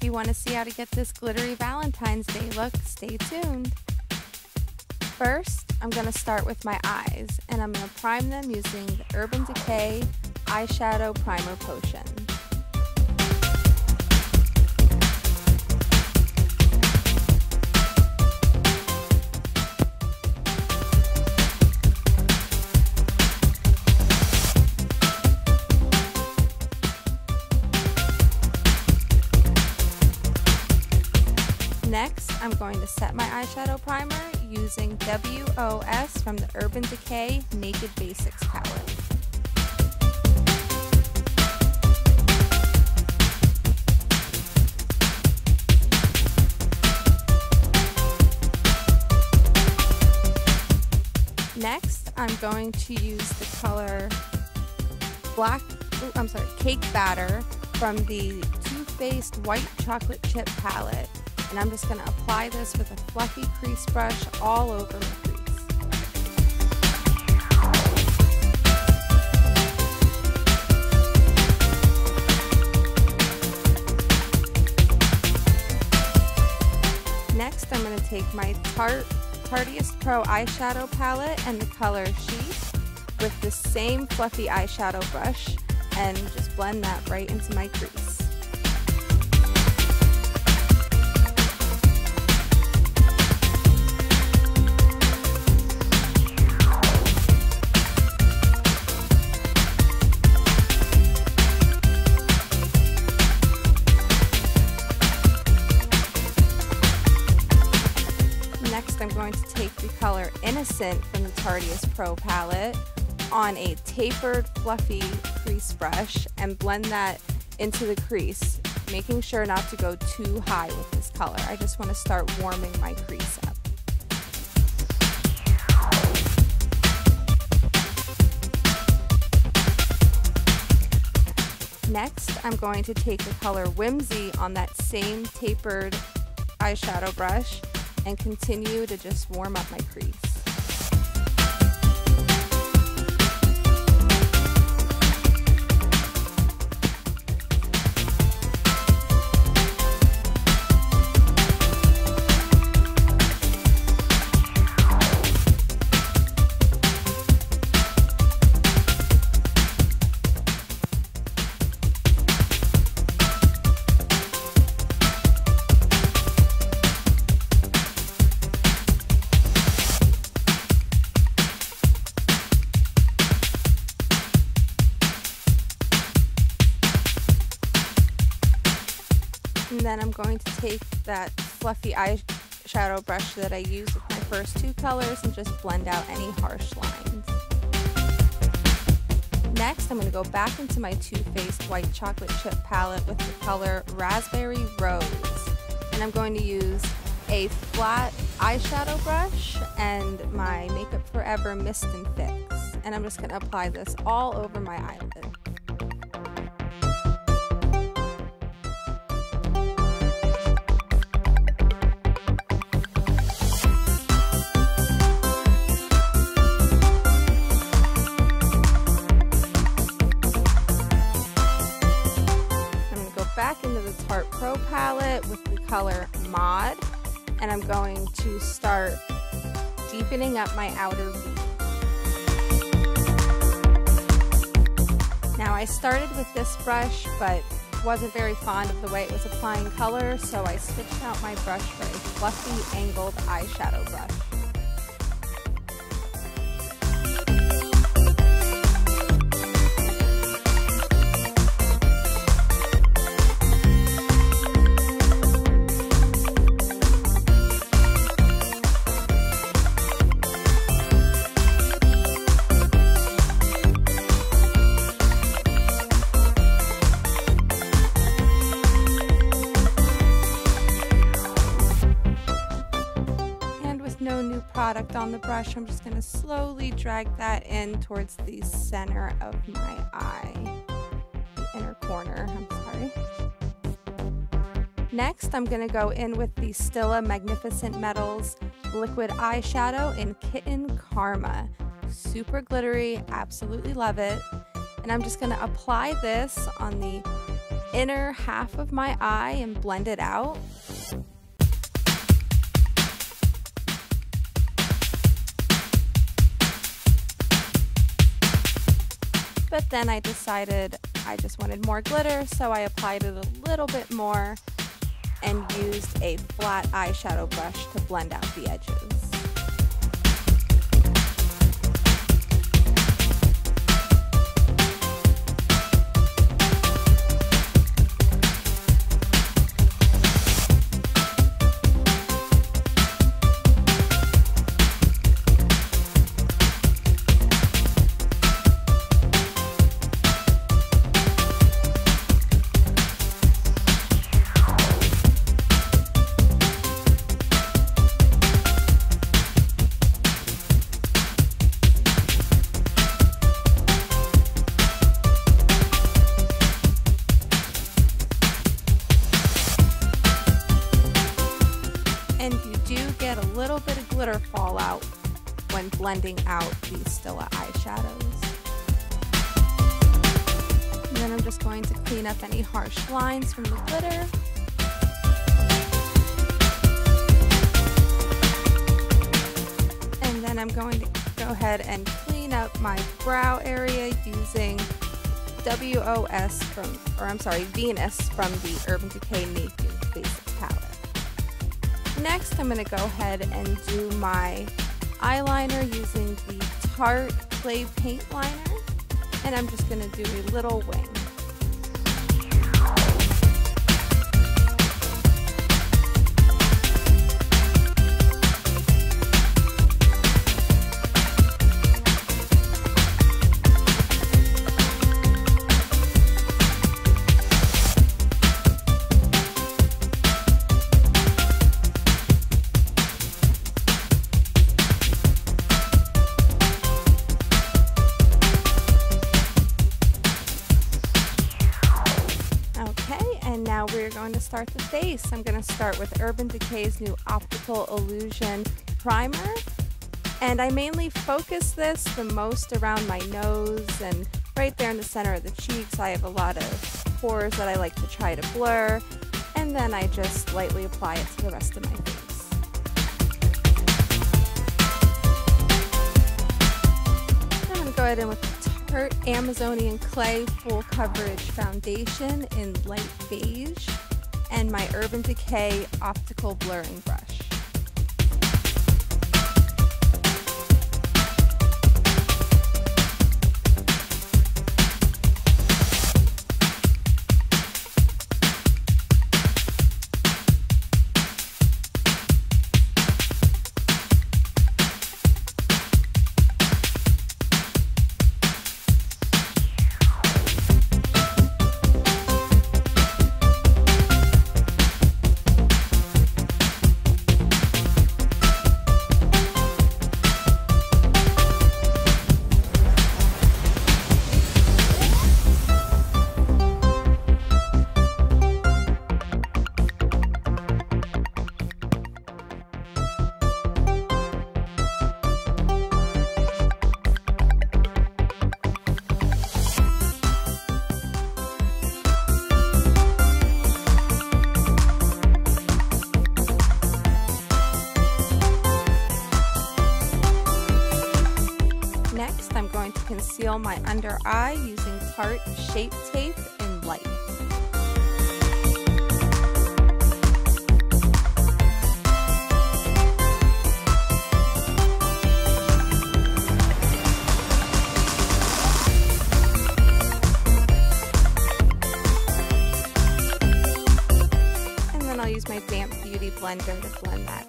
you want to see how to get this glittery Valentine's Day look, stay tuned. First, I'm going to start with my eyes, and I'm going to prime them using the Urban Decay Eyeshadow Primer Potion. Next, I'm going to set my eyeshadow primer using WOS from the Urban Decay Naked Basics palette. Next, I'm going to use the color Cake Batter from the Too Faced White Chocolate Chip palette. And I'm just going to apply this with a fluffy crease brush all over my crease. Next, I'm going to take my Tarteist Pro eyeshadow palette and the color Sheath with the same fluffy eyeshadow brush and just blend that right into my crease. Next, I'm going to take the color Innocent from the Tarteist Pro palette on a tapered, fluffy crease brush and blend that into the crease, making sure not to go too high with this color. I just want to start warming my crease up. Next, I'm going to take the color Whimsy on that same tapered eyeshadow brush and continue to just warm up my crease. And then I'm going to take that fluffy eyeshadow brush that I used with my first two colors and just blend out any harsh lines. Next, I'm going to go back into my Too Faced White Chocolate Chip palette with the color Raspberry Rose. And I'm going to use a flat eyeshadow brush and my Makeup Forever Mist and Fix. And I'm just going to apply this all over my eyelid. Back into the Tarte Pro palette with the color Mod, and I'm going to start deepening up my outer V. Now I started with this brush but wasn't very fond of the way it was applying color, so I switched out my brush for a fluffy angled eyeshadow brush. No new product on the brush, I'm just going to slowly drag that in towards the center of my eye, the inner corner, I'm sorry. Next, I'm going to go in with the Stila Magnificent Metals liquid eyeshadow in Kitten Karma. Super glittery, absolutely love it. And I'm just going to apply this on the inner half of my eye and blend it out. But then I decided I just wanted more glitter, so I applied it a little bit more and used a flat eyeshadow brush to blend out the edges. And you do get a little bit of glitter fallout when blending out these Stila eyeshadows. And then I'm just going to clean up any harsh lines from the glitter. And then I'm going to go ahead and clean up my brow area using Venus from the Urban Decay Naked Basics palette. Next, I'm going to go ahead and do my eyeliner using the Tarte Clay Paint Liner, and I'm just going to do a little wing. And now we're going to start the face. I'm going to start with Urban Decay's new Optical Illusion Primer. And I mainly focus this the most around my nose and right there in the center of the cheeks. I have a lot of pores that I like to try to blur. And then I just lightly apply it to the rest of my face. I'm going to go ahead and with Tarte Amazonian Clay Full Coverage Foundation in light beige and my Urban Decay Optical Blurring Brush. Next, I'm going to conceal my under eye using Tarte Shape Tape in light. And then I'll use my Damp Beauty blender to blend that out.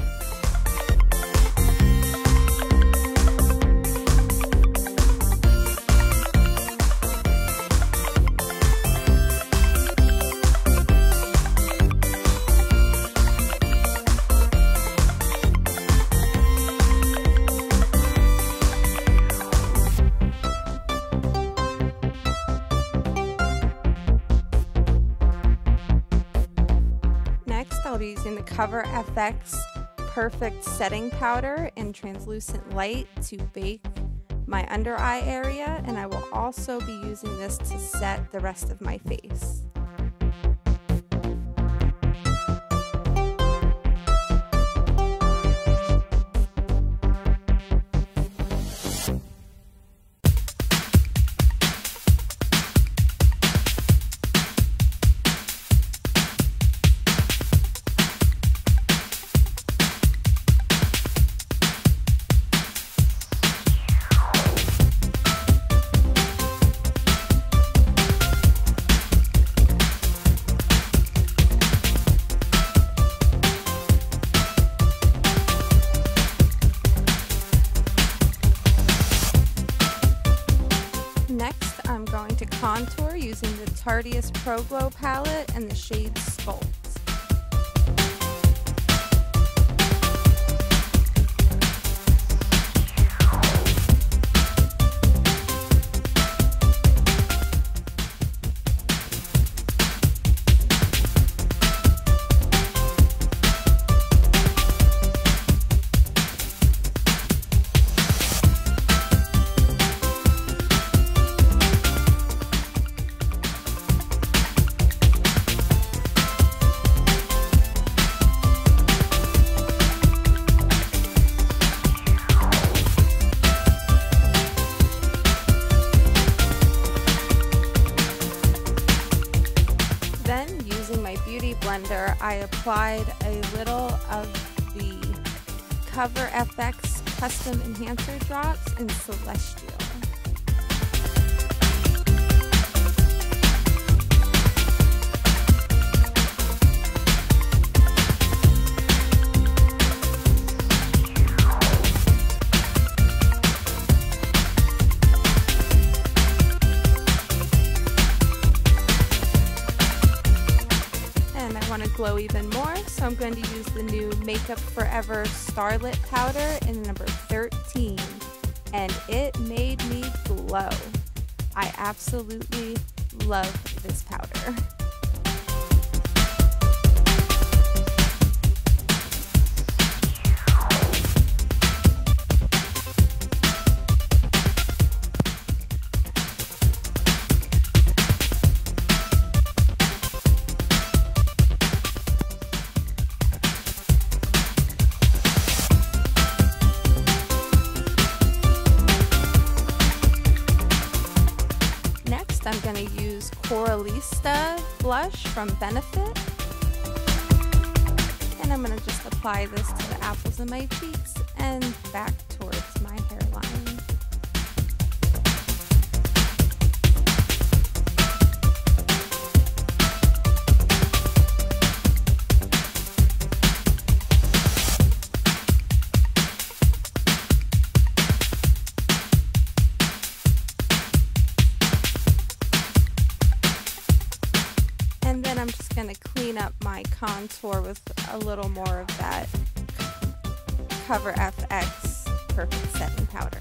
I'll be using the Cover FX Perfect Setting Powder in Translucent Light to bake my under eye area, and I will also be using this to set the rest of my face. to contour using the Tarteist Pro Glow palette and the shade Sculpt. Blender, I applied a little of the Cover FX Custom Enhancer drops in Celestial. Want to glow even more, so I'm going to use the new Makeup Forever Starlit powder in number 13, and it made me glow. I absolutely love this powder. I'm going to use Coralista blush from Benefit, and I'm going to just apply this to the apples of my cheeks and back towards my hairline. I'm just going to clean up my contour with a little more of that Cover FX Perfect Setting Powder.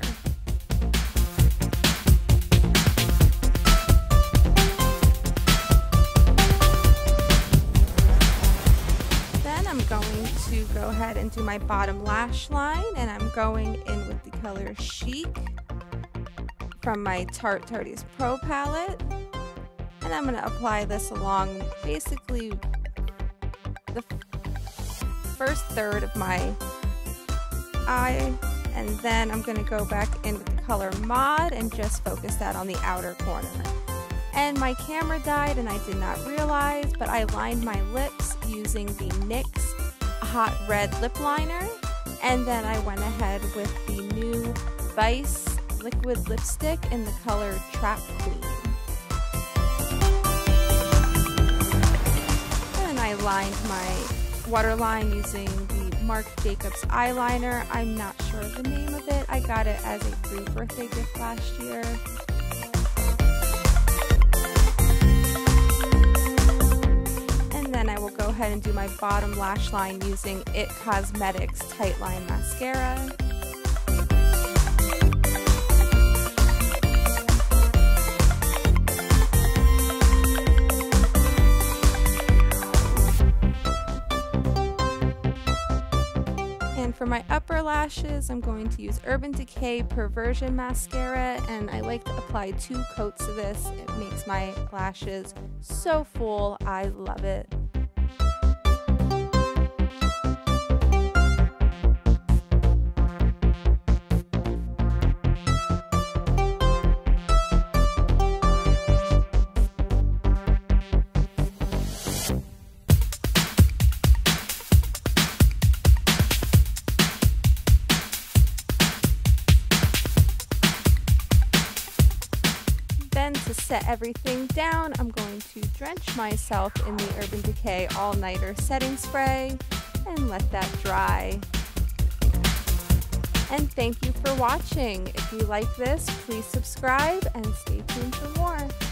Then I'm going to go ahead and do my bottom lash line, and I'm going in with the color Chic from my Tarteist Pro palette. And I'm going to apply this along basically the first third of my eye, and then I'm going to go back in with the color Mod and just focus that on the outer corner. And my camera died and I did not realize, but I lined my lips using the NYX Hot Red Lip Liner, and then I went ahead with the new Vice Liquid Lipstick in the color Trap Queen. I lined my waterline using the Marc Jacobs eyeliner. I'm not sure of the name of it. I got it as a free birthday gift last year. And then I will go ahead and do my bottom lash line using IT Cosmetics Tightline Mascara. For my upper lashes, I'm going to use Urban Decay Perversion Mascara, and I like to apply 2 coats of this. It makes my lashes so full. I love it. To set everything down, I'm going to drench myself in the Urban Decay All Nighter Setting Spray and let that dry. And thank you for watching. If you like this, please subscribe and stay tuned for more.